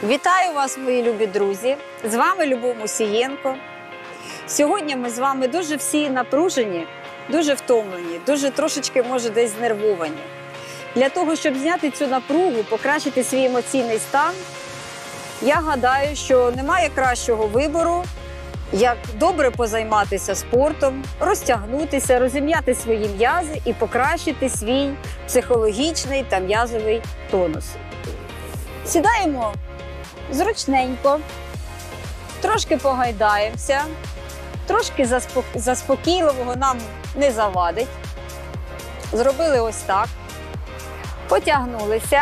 Вітаю вас, мої любі друзі! З вами Любов Мусієнко. Сьогодні ми з вами дуже всі напружені, дуже втомлені, дуже трошечки, може, десь знервовані. Для того, щоб зняти цю напругу, покращити свій емоційний стан, я гадаю, що немає кращого вибору, як добре позайматися спортом, розтягнутися, розім'яти свої м'язи і покращити свій психологічний та м'язовий тонус. Сідаємо зручненько, трошки погайдаємося, трошки заспокійливого нам не завадить. Зробили ось так, потягнулися,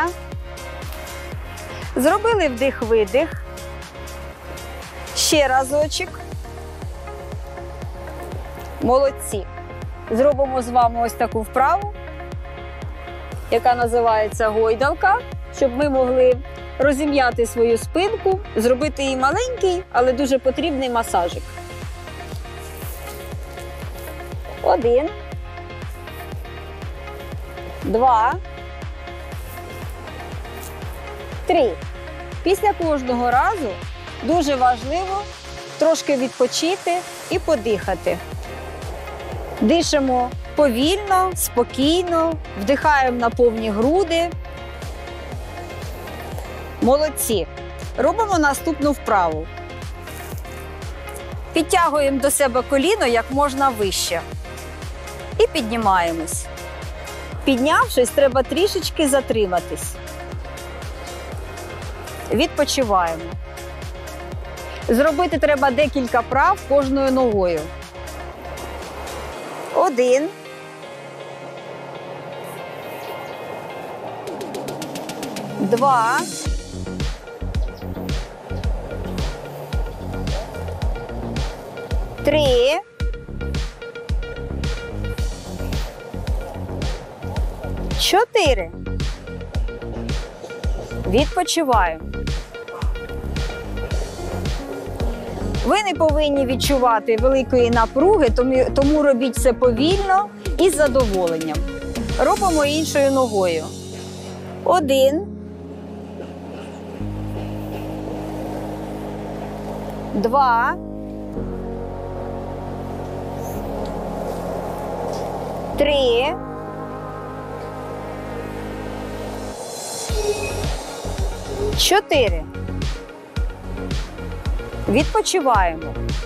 зробили вдих-видих, ще разочок. Молодці. Зробимо з вами ось таку вправу, яка називається гойдалка, щоб ми могли розім'яти свою спинку, зробити їй маленький, але дуже потрібний масажик. 1, 2, 3. Після кожного разу дуже важливо трошки відпочити і подихати. Дишимо повільно, спокійно, вдихаємо на повні груди. Молодці. Робимо наступну вправу. Підтягуємо до себе коліно як можна вище. І піднімаємось. Піднявшись, треба трішечки затриматись. Відпочиваємо. Зробити треба декілька вправ кожною ногою. 1. 2. 3. 4. Відпочиваємо. Ви не повинні відчувати великої напруги, тому робіть це повільно і з задоволенням. Робимо іншою ногою. 1. 2. 3. 4. Відпочиваємо.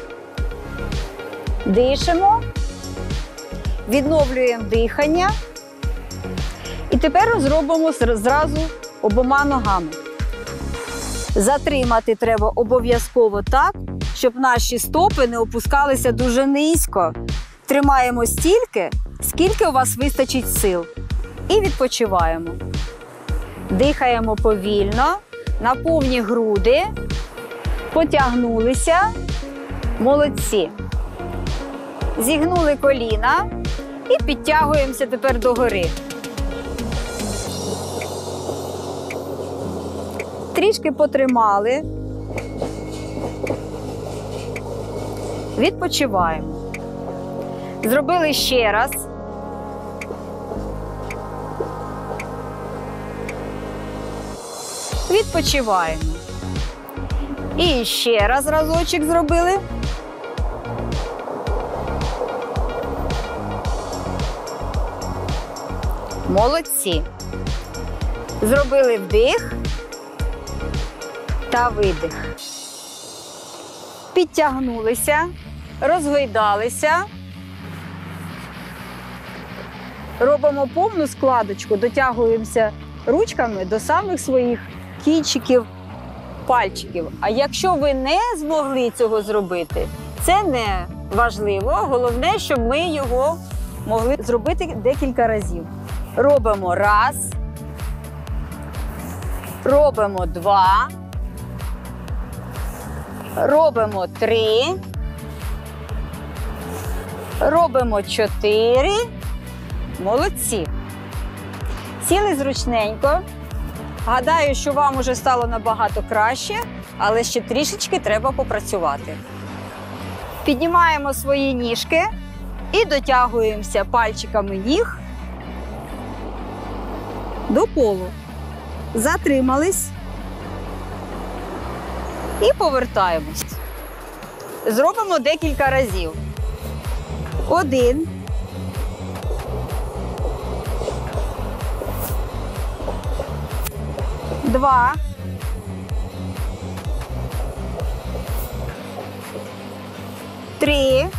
Дишимо. Відновлюємо дихання. І тепер зробимо зразу обома ногами. Затримати треба обов'язково так, щоб наші стопи не опускалися дуже низько. Тримаємо стільки, скільки у вас вистачить сил. І відпочиваємо. Дихаємо повільно, на повні груди. Потягнулися. Молодці. Зігнули коліна і підтягуємося тепер догори. Трішки потримали. Відпочиваємо. Зробили ще раз. Відпочиваємо. І ще раз разочок зробили. Молодці. Зробили вдих та видих. Підтягнулися, розгойдалися. Робимо повну складочку, дотягуємося ручками до самих своїх кінчиків пальчиків. А якщо ви не змогли цього зробити, це не важливо. Головне, щоб ми його могли зробити декілька разів. Робимо 1. Робимо 2. Робимо 3. Робимо 4. Молодці. Сіли зручненько. Гадаю, що вам уже стало набагато краще, але ще трішечки треба попрацювати. Піднімаємо свої ніжки і дотягуємося пальчиками ніг до полу. Затримались. І повертаємось. Зробимо декілька разів. 1. 2. 3.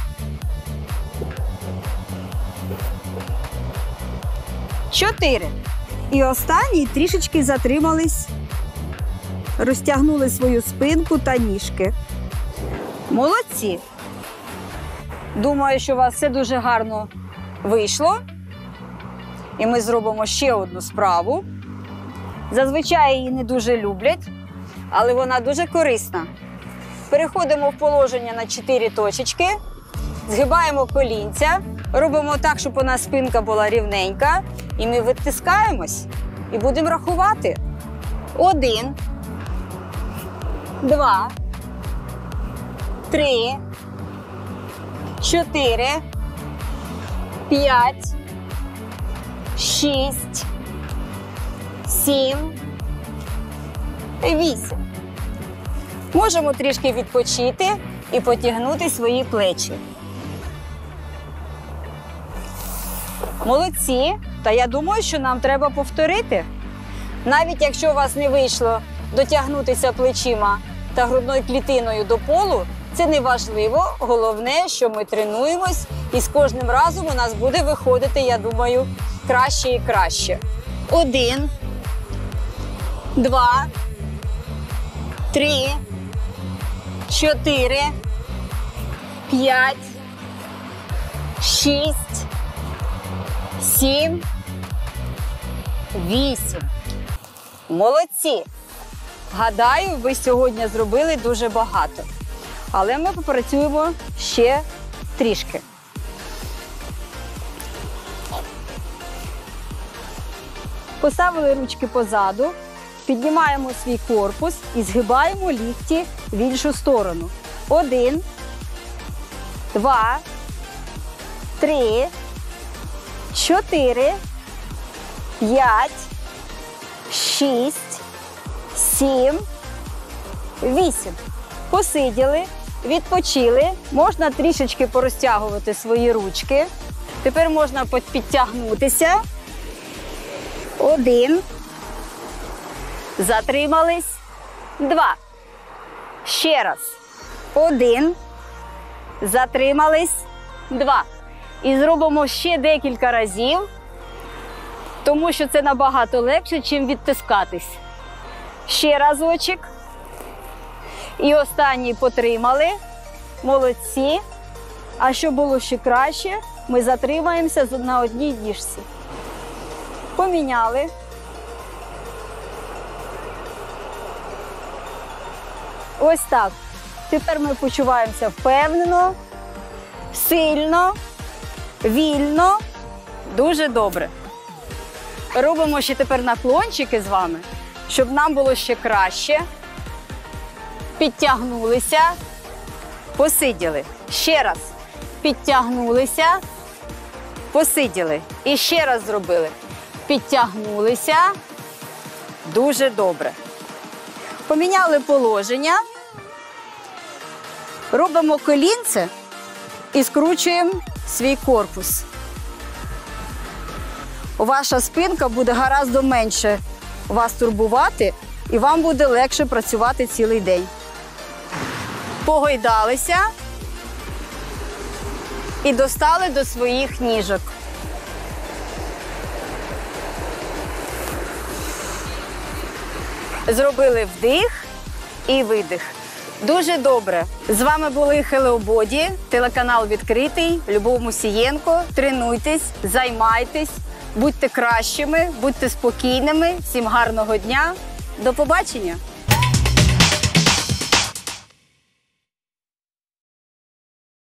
4. І останній трішечки затримались, розтягнули свою спинку та ніжки. Молодці! Думаю, що у вас все дуже гарно вийшло. І ми зробимо ще одну справу. Зазвичай її не дуже люблять, але вона дуже корисна. Переходимо в положення на 4 точечки, згибаємо колінця, робимо так, щоб у нас спинка була рівненька. І ми відтискаємось і будемо рахувати. 1, 2, 3, 4, 5, 6, 7, 8. Можемо трішки відпочити і потягнути свої плечі. Молодці! Та я думаю, що нам треба повторити. Навіть якщо у вас не вийшло дотягнутися плечима та грудною клітиною до полу, це не важливо. Головне, що ми тренуємось, і з кожним разом у нас буде виходити, я думаю, краще і краще. 1, 2, 3, 4, 5, 6, 7, 8. Молодці! Гадаю, ви сьогодні зробили дуже багато. Але ми попрацюємо ще трішки. Поставили ручки позаду, піднімаємо свій корпус і згибаємо лікті в іншу сторону. 1, 2, 3, 4, 5, 6, 7, 8. Посиділи, відпочили. Можна трішечки порозтягувати свої ручки. Тепер можна підтягнутися. 1. Затримались. 2. Ще раз. 1. Затримались. 2. І зробимо ще декілька разів, тому що це набагато легше, чим відтискатись. Ще разочок. І останній потримали. Молодці. А щоб було ще краще, ми затримаємося на одній ніжці. Поміняли. Ось так. Тепер ми почуваємося впевнено, сильно, вільно, дуже добре. Робимо ще тепер наклончики з вами, щоб нам було ще краще. Підтягнулися, посиділи. Ще раз. Підтягнулися, посиділи. І ще раз зробили. Підтягнулися. Дуже добре. Поміняли положення. Робимо колінце і скручуємо свій корпус. Ваша спинка буде гораздо менше вас турбувати, і вам буде легше працювати цілий день. Погойдалися і достали до своїх ніжок. Зробили вдих і видих. Дуже добре. З вами були Hello Body, телеканал відкритий, Любов Мусієнко. Тренуйтесь, займайтесь, будьте кращими, будьте спокійними. Всім гарного дня. До побачення!